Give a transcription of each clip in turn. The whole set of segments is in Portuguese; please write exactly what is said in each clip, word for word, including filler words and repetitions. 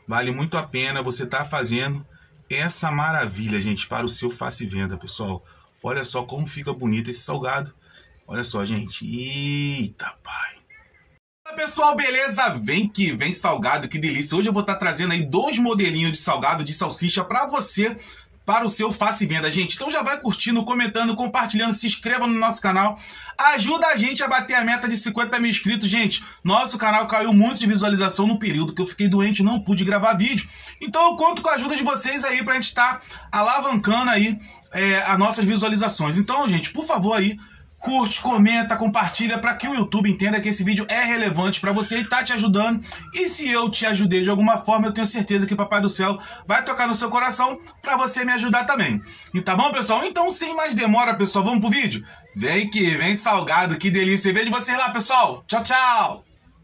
vale muito a pena você estar fazendo essa maravilha, gente, para o seu Faça e Venda, pessoal. Olha só como fica bonito esse salgado. Olha só, gente. Eita, pai. Fala, pessoal, beleza? Vem que vem salgado, que delícia. Hoje eu vou estar trazendo aí dois modelinhos de salgado de salsicha para você, para o seu Faça e Venda, gente. Então já vai curtindo, comentando, compartilhando, se inscreva no nosso canal. Ajuda a gente a bater a meta de cinquenta mil inscritos, gente. Nosso canal caiu muito de visualização no período que eu fiquei doente, não pude gravar vídeo. Então eu conto com a ajuda de vocês aí pra gente estar alavancando aí é, as nossas visualizações. Então, gente, por favor aí, curte, comenta, compartilha para que o YouTube entenda que esse vídeo é relevante para você e tá te ajudando. E se eu te ajudei de alguma forma, eu tenho certeza que o Papai do Céu vai tocar no seu coração para você me ajudar também. E tá bom, pessoal? Então, sem mais demora, pessoal, vamos pro vídeo? Vem que vem salgado, que delícia. Vejo vocês lá, pessoal. Tchau, tchau.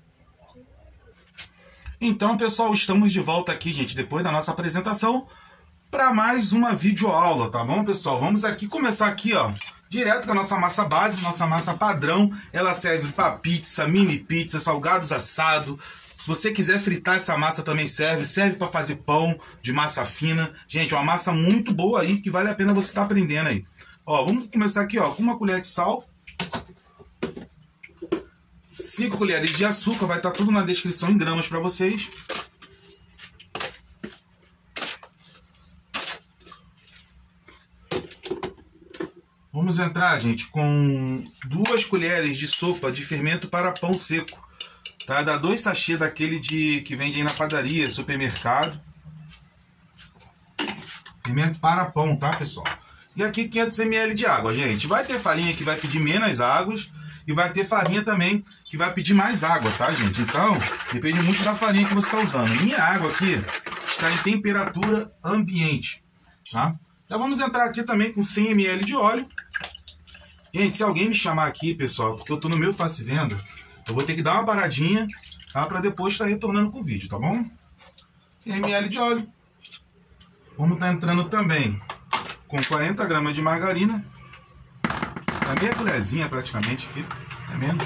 Então, pessoal, estamos de volta aqui, gente, depois da nossa apresentação, para mais uma videoaula, tá bom, pessoal? Vamos aqui começar aqui, ó, direto com a nossa massa base, nossa massa padrão. Ela serve para pizza, mini pizza, salgados assado. Se você quiser fritar essa massa também serve. Serve para fazer pão de massa fina. Gente, é uma massa muito boa aí que vale a pena você estar aprendendo aí. Ó, vamos começar aqui, ó, com uma colher de sal. cinco colheres de açúcar, vai estar tudo na descrição em gramas para vocês. Vamos entrar, gente, com duas colheres de sopa de fermento para pão seco, tá? Dá dois sachês daquele de que vende aí na padaria, supermercado. Fermento para pão, tá, pessoal? E aqui quinhentos mililitros de água, gente. Vai ter farinha que vai pedir menos águas e vai ter farinha também que vai pedir mais água, tá, gente? Então, depende muito da farinha que você está usando. Minha água aqui está em temperatura ambiente, tá? Já vamos entrar aqui também com cem mililitros de óleo. Gente, se alguém me chamar aqui, pessoal, porque eu tô no meu Faça e Venda, eu vou ter que dar uma paradinha, tá? Para depois estar retornando com o vídeo, tá bom? cem mililitros de óleo. Vamos estar entrando também com quarenta gramas de margarina. A meia colherzinha praticamente aqui, é menos.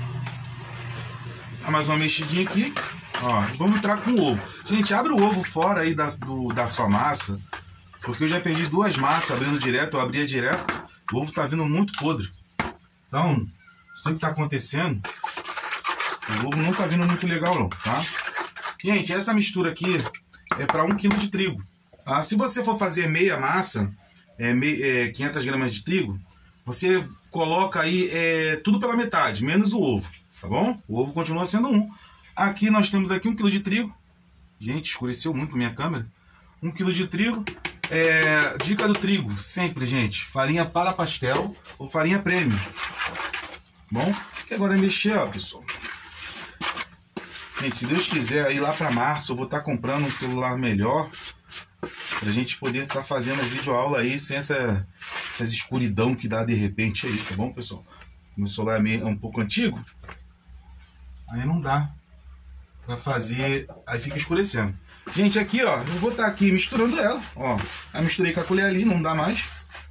Dá mais uma mexidinha aqui. Ó, vamos entrar com o ovo. Gente, abre o ovo fora aí da, do, da sua massa, porque eu já perdi duas massas abrindo direto, eu abria direto. O ovo tá vindo muito podre. Então, não sei o que tá acontecendo. O ovo não tá vindo muito legal não, tá? Gente, essa mistura aqui é para um quilo de trigo. Tá? Se você for fazer meia massa, é, me, é, quinhentas gramas de trigo, você coloca aí é, tudo pela metade, menos o ovo, tá bom? O ovo continua sendo um. Aqui nós temos aqui um quilo de trigo. Gente, escureceu muito a minha câmera. Um quilo de trigo. É, dica do trigo, sempre, gente, farinha para pastel ou farinha premium. Bom, e agora é mexer, ó, pessoal. Gente, se Deus quiser, aí lá para março eu vou estar comprando um celular melhor pra gente poder estar fazendo a videoaula aí sem essa, essas escuridão que dá de repente aí, tá bom, pessoal? Meu celular é, meio, é um pouco antigo, aí não dá pra fazer, aí fica escurecendo. Gente, aqui, ó, eu vou estar aqui misturando ela, ó. Eu misturei com a colher ali, não dá mais.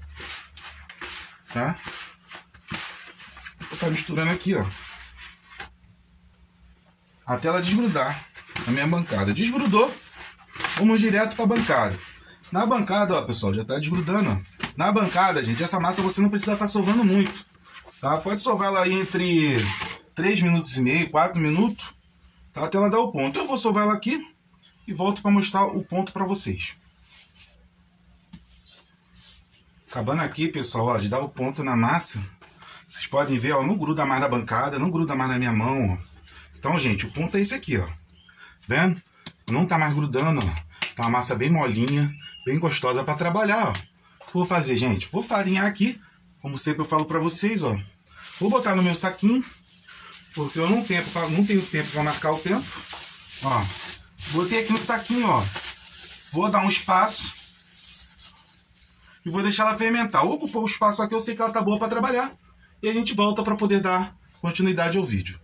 Tá? Vou estar misturando aqui, ó. Até ela desgrudar na minha bancada. Desgrudou, vamos direto para a bancada. Na bancada, ó, pessoal, já tá desgrudando, ó. Na bancada, gente, essa massa você não precisa estar sovando muito, tá? Pode sovar ela aí entre três minutos e meio, quatro minutos, tá? Até ela dar o ponto. Eu vou sovar ela aqui e volto para mostrar o ponto para vocês. Acabando aqui, pessoal, ó, de dar o ponto na massa. Vocês podem ver, ó, não gruda mais na bancada, não gruda mais na minha mão, ó. Então, gente, o ponto é esse aqui, ó. Vendo? Não tá mais grudando, ó. Tá uma massa bem molinha, bem gostosa para trabalhar, ó. Vou fazer, gente, vou farinhar aqui, como sempre eu falo para vocês, ó. Vou botar no meu saquinho, porque eu não tenho, não tenho tempo para marcar o tempo, ó. Botei aqui no saquinho, ó. Vou dar um espaço e vou deixar ela fermentar. Ocupou o espaço aqui, eu sei que ela tá boa para trabalhar. E a gente volta para poder dar continuidade ao vídeo.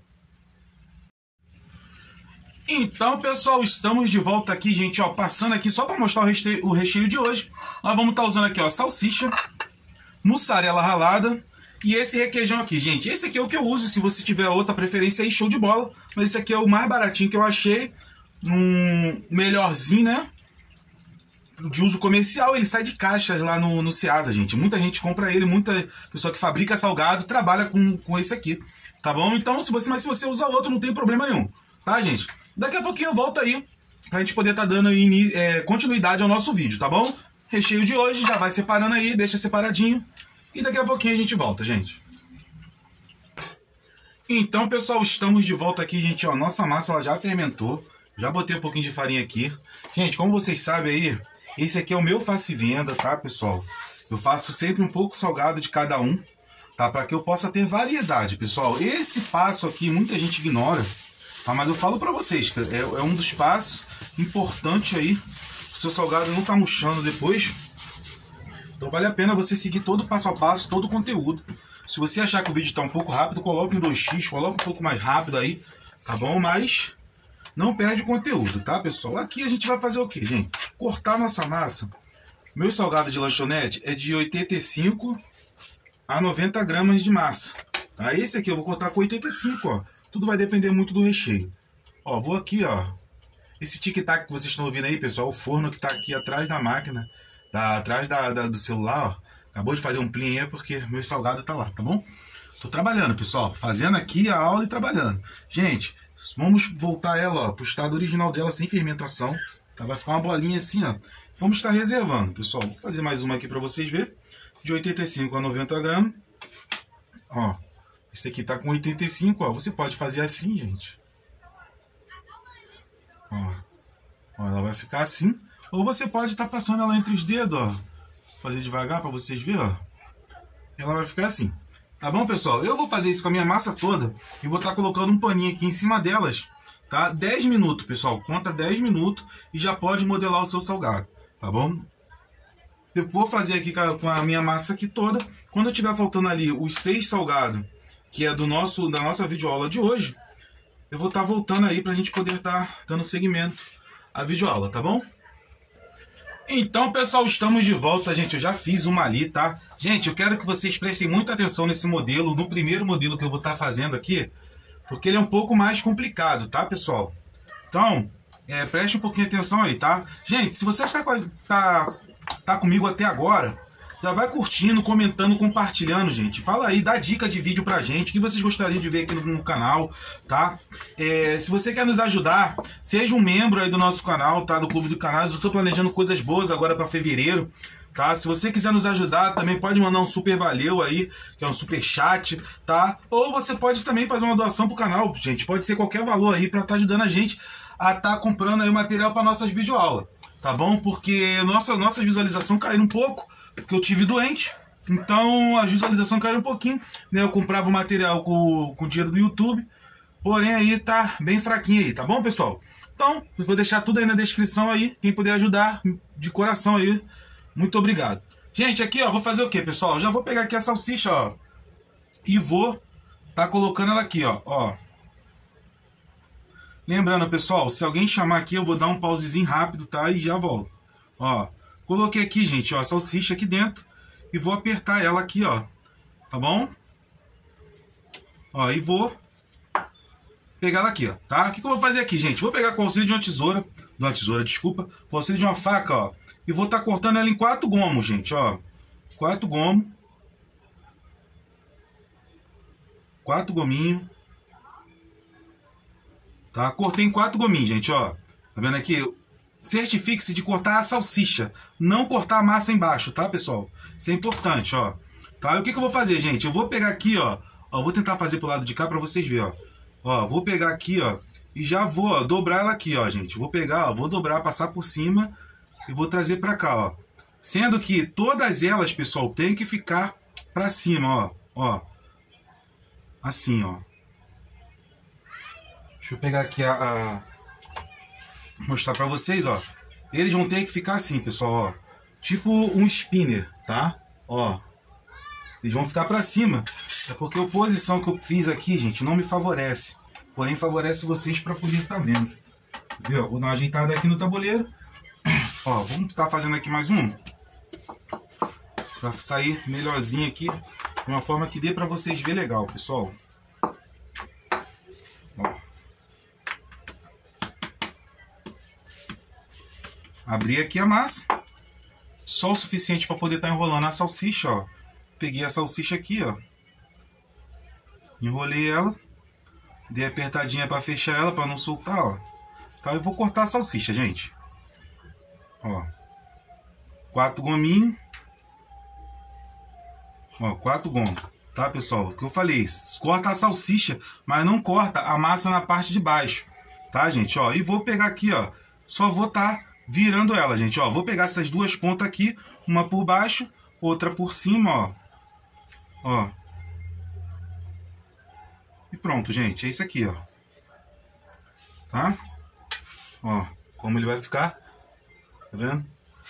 Então, pessoal, estamos de volta aqui, gente, ó, passando aqui só para mostrar o recheio, o recheio de hoje. Nós vamos estar usando aqui, ó, salsicha, mussarela ralada e esse requeijão aqui, gente. Esse aqui é o que eu uso, se você tiver outra preferência aí, show de bola. Mas esse aqui é o mais baratinho que eu achei. num melhorzinho, né? De uso comercial, ele sai de caixas lá no, no Ceasa, gente. Muita gente compra ele, muita pessoa que fabrica salgado trabalha com, com esse aqui, tá bom? Então, se você, mas se você usar outro, não tem problema nenhum, tá, gente? Daqui a pouquinho eu volto aí, pra gente poder estar tá dando aí, é, continuidade ao nosso vídeo, tá bom? Recheio de hoje, já vai separando aí, deixa separadinho. E daqui a pouquinho a gente volta, gente. Então, pessoal, estamos de volta aqui, gente, ó. Nossa massa, ela já fermentou. Já botei um pouquinho de farinha aqui. Gente, como vocês sabem aí, esse aqui é o meu faço e venda, tá, pessoal? Eu faço sempre um pouco salgado de cada um, tá? Para que eu possa ter variedade, pessoal. Esse passo aqui, muita gente ignora, tá? Mas eu falo para vocês, que é, é um dos passos importantes aí. O seu salgado não tá murchando depois. Então vale a pena você seguir todo o passo a passo, todo o conteúdo. Se você achar que o vídeo está um pouco rápido, coloque em dois x, coloque um pouco mais rápido aí, tá bom? Mas não perde o conteúdo, tá, pessoal? Aqui a gente vai fazer o quê, gente? Cortar nossa massa. Meu salgado de lanchonete é de oitenta e cinco a noventa gramas de massa. Tá? Esse aqui eu vou cortar com oitenta e cinco, ó. Tudo vai depender muito do recheio. Ó, vou aqui, ó. Esse tic-tac que vocês estão ouvindo aí, pessoal, o forno que tá aqui atrás da máquina, tá, atrás da, da, do celular, ó. Acabou de fazer um plim aí porque meu salgado tá lá, tá bom? Tô trabalhando, pessoal. Fazendo aqui a aula e trabalhando. Gente, vamos voltar ela, ó, pro estado original dela, sem fermentação. Tá? Vai ficar uma bolinha assim, ó. Vamos estar reservando, pessoal. Vou fazer mais uma aqui para vocês verem. De oitenta e cinco a noventa gramas. Ó, esse aqui tá com oitenta e cinco, ó. Você pode fazer assim, gente. Ó, ó, ela vai ficar assim. Ou você pode estar tá passando ela entre os dedos, ó. Fazer devagar para vocês verem, ó. Ela vai ficar assim. Tá bom, pessoal? Eu vou fazer isso com a minha massa toda e vou estar tá colocando um paninho aqui em cima delas, tá? dez minutos, pessoal. Conta dez minutos e já pode modelar o seu salgado, tá bom? Eu vou fazer aqui com a minha massa aqui toda. Quando eu tiver faltando ali os seis salgados, que é do nosso, da nossa videoaula de hoje, eu vou estar tá voltando aí pra gente poder estar tá dando seguimento à videoaula, tá bom? Então, pessoal, estamos de volta, gente. Eu já fiz uma ali, tá? Gente, eu quero que vocês prestem muita atenção nesse modelo, no primeiro modelo que eu vou estar fazendo aqui, porque ele é um pouco mais complicado, tá, pessoal? Então, é, preste um pouquinho de atenção aí, tá? Gente, se você está, tá, tá comigo até agora, já vai curtindo, comentando, compartilhando, gente. Fala aí, dá dica de vídeo pra gente, o que vocês gostariam de ver aqui no, no canal, tá? É, se você quer nos ajudar, seja um membro aí do nosso canal, tá? Do Clube do Canais. Eu tô planejando coisas boas agora pra fevereiro, tá? Se você quiser nos ajudar, também pode mandar um super valeu aí, que é um super chat, tá? Ou você pode também fazer uma doação pro canal, gente. Pode ser qualquer valor aí pra estar tá ajudando a gente a estar tá comprando aí o material para nossas videoaulas, tá bom? Porque nossa, nossa visualização caiu um pouco, porque eu tive doente, então a visualização caiu um pouquinho, né? Eu comprava o material com, com dinheiro do YouTube, porém aí tá bem fraquinho aí, tá bom, pessoal? Então, eu vou deixar tudo aí na descrição aí, quem puder ajudar, de coração aí, muito obrigado. Gente, aqui ó, vou fazer o que, pessoal? Já vou pegar aqui a salsicha, ó, e vou tá colocando ela aqui, ó, ó. Lembrando, pessoal, se alguém chamar aqui, eu vou dar um pausezinho rápido, tá? E já volto, ó. Coloquei aqui, gente, ó, a salsicha aqui dentro e vou apertar ela aqui, ó, tá bom? Ó, e vou pegar ela aqui, ó, tá? O que, que eu vou fazer aqui, gente? Vou pegar com o auxílio de uma tesoura, de uma tesoura, desculpa, com o auxílio de uma faca, ó, e vou estar tá cortando ela em quatro gomos, gente, ó, quatro gomos, quatro gominhos, tá? Cortei em quatro gominhos, gente, ó, tá vendo aqui? Certifique-se de cortar a salsicha, não cortar a massa embaixo, tá, pessoal? Isso é importante, ó. Tá? E o que, que eu vou fazer, gente? Eu vou pegar aqui, ó. Ó, vou tentar fazer pro lado de cá pra vocês verem, ó. Ó, vou pegar aqui, ó. E já vou, ó, dobrar ela aqui, ó, gente. Vou pegar, ó, vou dobrar, passar por cima e vou trazer pra cá, ó. Sendo que todas elas, pessoal, tem que ficar pra cima, ó. Ó. Assim, ó. Deixa eu pegar aqui a... a... mostrar pra vocês, ó. Eles vão ter que ficar assim, pessoal, ó. Tipo um spinner, tá? Ó. Eles vão ficar pra cima. É porque a posição que eu fiz aqui, gente, não me favorece. Porém, favorece vocês pra poder estar vendo. Viu? Vou dar uma ajeitada aqui no tabuleiro. Ó, vamos estar fazendo aqui mais um. Pra sair melhorzinho aqui. De uma forma que dê pra vocês verem legal, pessoal. Ó. Abri aqui a massa. Só o suficiente para poder estar tá enrolando a salsicha, ó. Peguei a salsicha aqui, ó. Enrolei ela. Dei apertadinha para fechar ela, para não soltar, ó. Tá, eu vou cortar a salsicha, gente. Ó. Quatro gominhos. Ó, quatro gomos. Tá, pessoal? O que eu falei, corta a salsicha, mas não corta a massa na parte de baixo. Tá, gente? Ó, e vou pegar aqui, ó. Só vou tá virando ela, gente. Ó, vou pegar essas duas pontas aqui, uma por baixo, outra por cima, ó. Ó. E pronto, gente. É isso aqui, ó. Tá? Ó, como ele vai ficar. Tá vendo?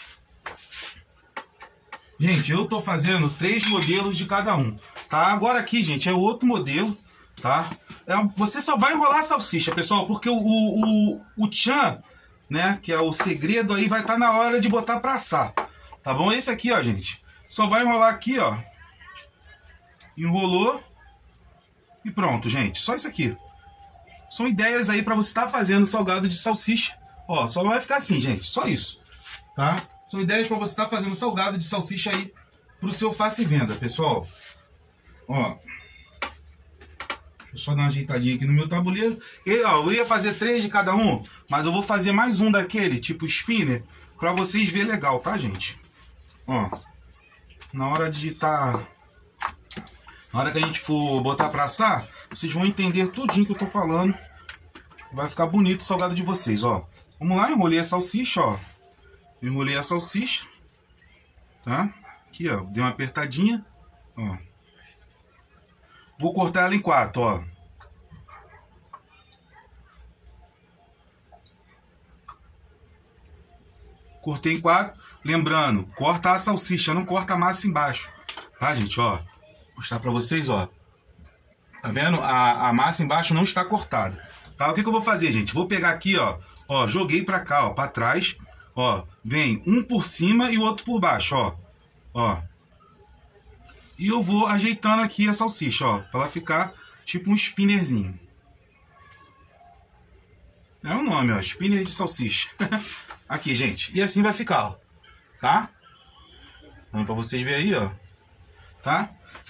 Gente, eu tô fazendo três modelos de cada um. Tá? Agora aqui, gente, é outro modelo. Tá? É, você só vai enrolar a salsicha, pessoal, porque o, o, o, o tchan, né, que é o segredo aí, vai estar tá na hora de botar pra assar. Tá bom? Esse aqui, ó, gente. Só vai enrolar aqui, ó. Enrolou. E pronto, gente. Só isso aqui. São ideias aí pra você estar tá fazendo salgado de salsicha. Ó, só vai ficar assim, gente. Só isso. Tá? São ideias pra você estar tá fazendo salgado de salsicha aí pro seu Faça e Venda, pessoal. Ó. Deixa eu só dar uma ajeitadinha aqui no meu tabuleiro. E, ó, eu ia fazer três de cada um, mas eu vou fazer mais um daquele, tipo spinner, pra vocês verem legal, tá, gente? Ó. Na hora de estar... Tá... Na hora que a gente for botar pra assar, vocês vão entender tudinho que eu tô falando. Vai ficar bonito o salgado de vocês, ó. Vamos lá, enrolei a salsicha, ó. Enrolei a salsicha. Tá? Aqui, ó. Dei uma apertadinha. Ó. Vou cortar ela em quatro, ó. Cortei em quatro. Lembrando, corta a salsicha, não corta a massa embaixo. Tá, gente, ó. Vou mostrar pra vocês, ó. Tá vendo? A, a massa embaixo não está cortada. Tá? O que que eu vou fazer, gente? Vou pegar aqui, ó. Ó, joguei pra cá, ó. Pra trás. Ó. Vem um por cima e o outro por baixo, ó. Ó. E eu vou ajeitando aqui a salsicha, ó. Pra ela ficar tipo um spinnerzinho. É o nome, ó. Spinner de salsicha. Aqui, gente. E assim vai ficar, ó. Tá? Então, pra vocês verem aí, ó. Tá?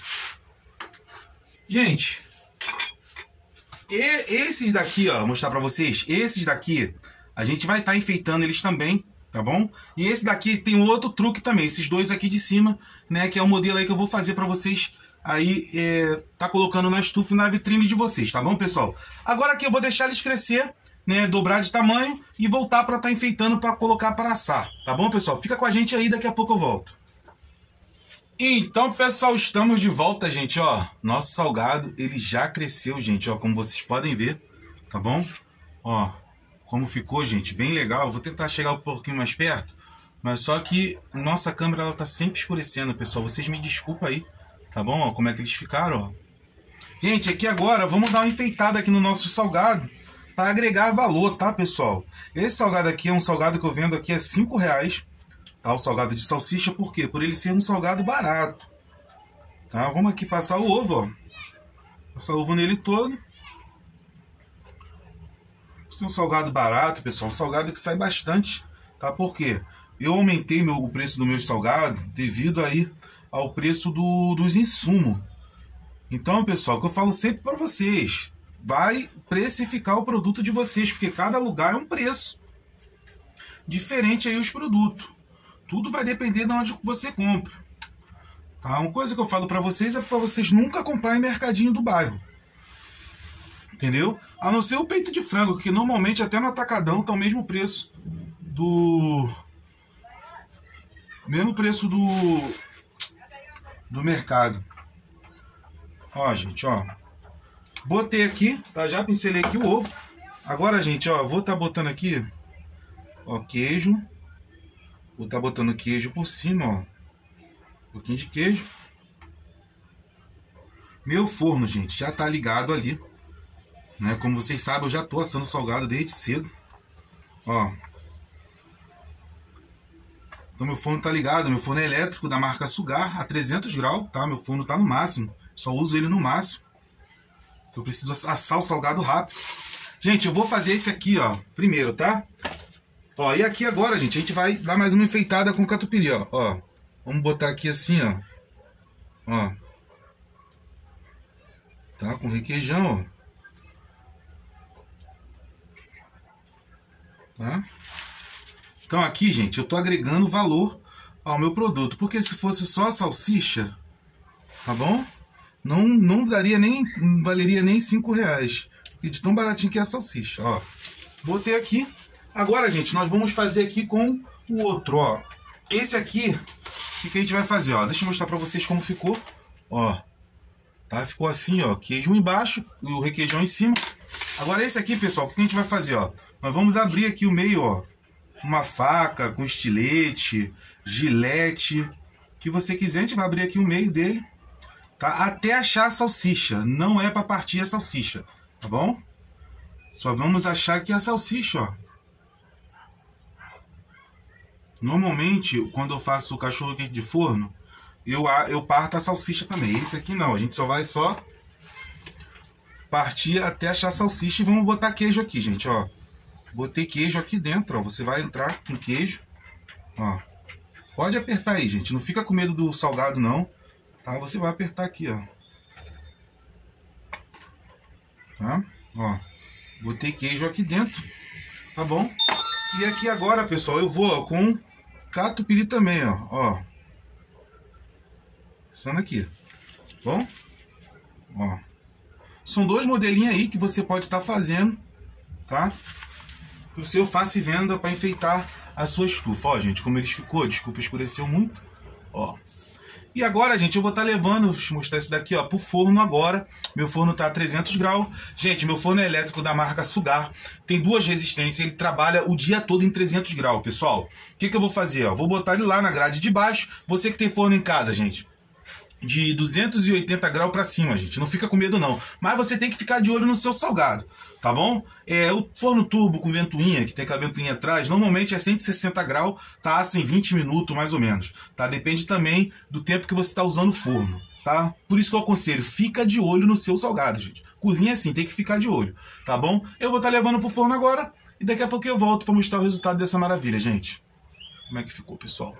Gente, e esses daqui, ó, vou mostrar pra vocês. Esses daqui, a gente vai estar tá enfeitando eles também, tá bom? E esse daqui tem um outro truque também. Esses dois aqui de cima, né, que é o modelo aí que eu vou fazer pra vocês aí, é, tá colocando na estufa e na vitrine de vocês, tá bom, pessoal? Agora aqui eu vou deixar eles crescer, né, dobrar de tamanho e voltar pra estar tá enfeitando pra colocar para assar, tá bom, pessoal? Fica com a gente aí, daqui a pouco eu volto. Então, pessoal, estamos de volta, gente, ó. Nosso salgado, ele já cresceu, gente, ó, como vocês podem ver, tá bom? Ó, como ficou, gente, bem legal. Eu vou tentar chegar um pouquinho mais perto, mas só que nossa câmera, ela tá sempre escurecendo, pessoal. Vocês me desculpem aí, tá bom? Ó, como é que eles ficaram, ó. Gente, aqui agora, vamos dar uma enfeitada aqui no nosso salgado para agregar valor, tá, pessoal? Esse salgado aqui é um salgado que eu vendo aqui a cinco reais. Tá, o salgado de salsicha, por quê? Por ele ser um salgado barato. Tá, vamos aqui passar o ovo, ó. Passar o ovo nele todo. Esse é um salgado barato, pessoal. Um salgado que sai bastante, tá? Por quê? Eu aumentei meu, o preço do meu salgado devido aí ao preço do, dos insumos. Então, pessoal, o que eu falo sempre para vocês, vai precificar o produto de vocês, porque cada lugar é um preço diferente aí os produtos. Tudo vai depender de onde você compra. Tá? Uma coisa que eu falo para vocês é para vocês nunca comprar em mercadinho do bairro. Entendeu? A não ser o peito de frango, que normalmente até no atacadão tá o mesmo preço do... Mesmo preço do... Do mercado. Ó, gente, ó. Botei aqui, tá? Já pincelei aqui o ovo. Agora, gente, ó, vou tá botando aqui, ó, queijo. Vou estar botando queijo por cima, ó. Um pouquinho de queijo. Meu forno, gente, já tá ligado ali, né? Como vocês sabem, eu já tô assando salgado desde cedo. Ó. Então meu forno tá ligado. Meu forno é elétrico da marca Sugar, a trezentos graus, tá? Meu forno tá no máximo. Só uso ele no máximo. Eu preciso assar o salgado rápido. Gente, eu vou fazer esse aqui, ó, primeiro, tá? Ó, e aqui agora, gente, a gente vai dar mais uma enfeitada com o catupiry, ó. Ó, vamos botar aqui assim, ó. Ó. Tá, com requeijão, ó. Tá? Então aqui, gente, eu tô agregando valor ao meu produto. Porque se fosse só a salsicha, tá bom? Não, não daria nem, não valeria nem cinco reais. De tão baratinho que é a salsicha, ó. Botei aqui. Agora, gente, nós vamos fazer aqui com o outro, ó. Esse aqui, o que a gente vai fazer, ó? Deixa eu mostrar pra vocês como ficou, ó. Tá? Ficou assim, ó. Queijo embaixo e o requeijão em cima. Agora esse aqui, pessoal, o que a gente vai fazer, ó? Nós vamos abrir aqui o meio, ó. Uma faca com estilete, gilete, o que você quiser, a gente vai abrir aqui o meio dele, tá? Até achar a salsicha. Não é para partir a salsicha, tá bom? Só vamos achar aqui a salsicha, ó. Normalmente, quando eu faço o cachorro quente de forno, eu, eu parto a salsicha também. Esse aqui não, a gente só vai só partir até achar a salsicha e vamos botar queijo aqui, gente, ó. Botei queijo aqui dentro, ó. Você vai entrar com queijo, ó. Pode apertar aí, gente. Não fica com medo do salgado, não. Tá? Você vai apertar aqui, ó. Tá? Ó. Botei queijo aqui dentro. Tá bom? E aqui agora, pessoal, eu vou, ó, com catupiry também, ó. Ó. Passando aqui. Tá bom? Ó. São dois modelinhos aí que você pode estar fazendo, tá? O seu faça e venda para enfeitar a sua estufa. Ó, gente, como eles ficou, desculpa, escureceu muito. Ó. E agora, gente, eu vou estar levando, deixa eu mostrar esse daqui, ó, pro forno agora. Meu forno tá a trezentos graus. Gente, meu forno é elétrico da marca Sugar. Tem duas resistências, ele trabalha o dia todo em trezentos graus, pessoal. O que que eu vou fazer, ó? Vou botar ele lá na grade de baixo. Você que tem forno em casa, gente, de duzentos e oitenta graus para cima, gente. Não fica com medo, não. Mas você tem que ficar de olho no seu salgado, tá bom? É, o forno turbo com ventoinha, que tem aquela ventoinha atrás, normalmente é cento e sessenta graus, tá? Assim, vinte minutos mais ou menos, tá? Depende também do tempo que você está usando o forno, tá? Por isso que eu aconselho, fica de olho no seu salgado, gente. Cozinha é assim, tem que ficar de olho, tá bom? Eu vou estar levando pro forno agora e daqui a pouco eu volto para mostrar o resultado dessa maravilha, gente. Como é que ficou, pessoal?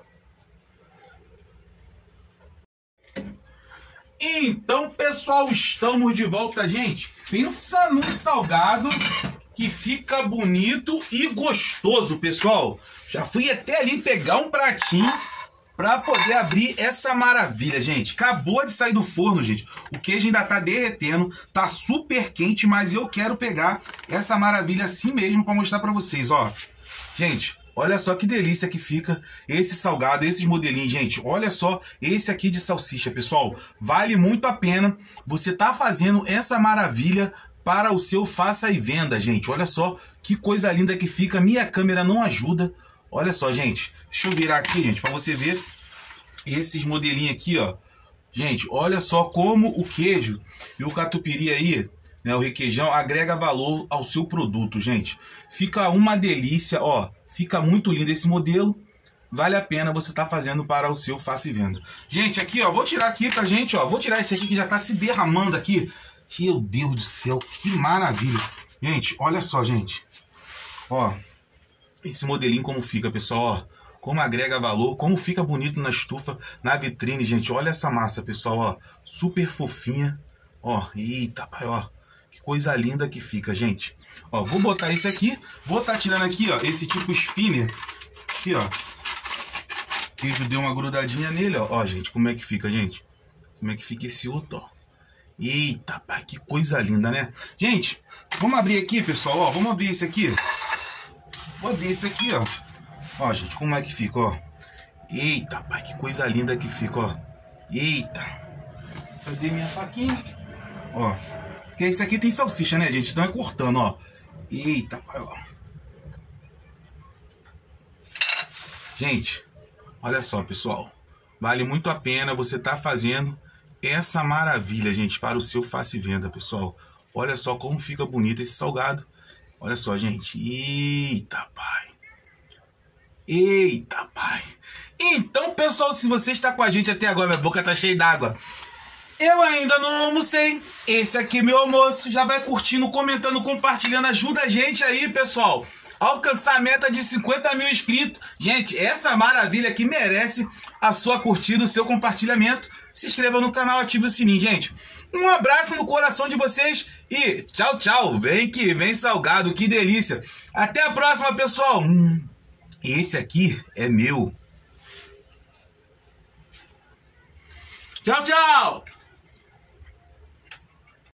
Então, pessoal, estamos de volta, gente. Pensa num salgado que fica bonito e gostoso, pessoal. Já fui até ali pegar um pratinho para poder abrir essa maravilha, gente. Acabou de sair do forno, gente. O queijo ainda tá derretendo, tá super quente, mas eu quero pegar essa maravilha assim mesmo para mostrar para vocês, ó. Gente, olha só que delícia que fica esse salgado, esses modelinhos, gente. Olha só esse aqui de salsicha, pessoal. Vale muito a pena você tá fazendo essa maravilha para o seu faça e venda, gente. Olha só que coisa linda que fica. Minha câmera não ajuda. Olha só, gente. Deixa eu virar aqui, gente, para você ver esses modelinhos aqui, ó. Gente, olha só como o queijo e o catupiry aí, né, o requeijão, agrega valor ao seu produto, gente. Fica uma delícia, ó. Fica muito lindo esse modelo. Vale a pena você estar tá fazendo para o seu faça e venda. Gente, aqui, ó, vou tirar aqui pra gente, ó. Vou tirar esse aqui que já tá se derramando aqui. Meu Deus do céu, que maravilha. Gente, olha só, gente. Ó, esse modelinho como fica, pessoal, ó. Como agrega valor, como fica bonito na estufa, na vitrine, gente. Olha essa massa, pessoal, ó. Super fofinha. Ó, eita, pai, ó. Que coisa linda que fica, gente. Ó, vou botar esse aqui. Vou estar tá tirando aqui, ó, esse tipo spinner. Aqui, ó. O queijo deu uma grudadinha nele, ó. Ó, gente, como é que fica, gente? Como é que fica esse outro, ó. Eita, pai, que coisa linda, né? Gente, vamos abrir aqui, pessoal, ó. Vamos abrir esse aqui. Vou abrir esse aqui, ó. Ó, gente, como é que fica, ó. Eita, pai, que coisa linda que fica, ó. Eita. Cadê minha faquinha? Ó. Porque esse aqui tem salsicha, né, gente? Então é cortando, ó. Eita, pai, ó. Gente, olha só, pessoal. Vale muito a pena você tá fazendo essa maravilha, gente, para o seu faça e venda, pessoal. Olha só como fica bonito esse salgado. Olha só, gente. Eita, pai. Eita, pai. Então, pessoal, se você está com a gente até agora, minha boca tá cheia d'água. Eu ainda não almocei. Esse aqui é meu almoço. Já vai curtindo, comentando, compartilhando. Ajuda a gente aí, pessoal, alcançar a meta de cinquenta mil inscritos. Gente, essa maravilha aqui merece a sua curtida, o seu compartilhamento. Se inscreva no canal, ative o sininho, gente. Um abraço no coração de vocês e tchau, tchau. Vem que vem salgado, que delícia. Até a próxima, pessoal. Hum, esse aqui é meu. Tchau, tchau.